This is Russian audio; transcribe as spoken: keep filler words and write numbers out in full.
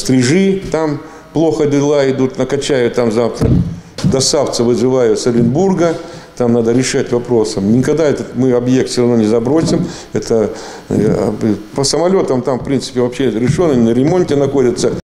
Стрижи, там плохо дела идут, накачаю там завтра. До Савца вызываю с Оренбурга. Там надо решать вопросом. Никогда этот мы объект все равно не забросим. Это, по самолетам там, в принципе, вообще решено, на ремонте находятся.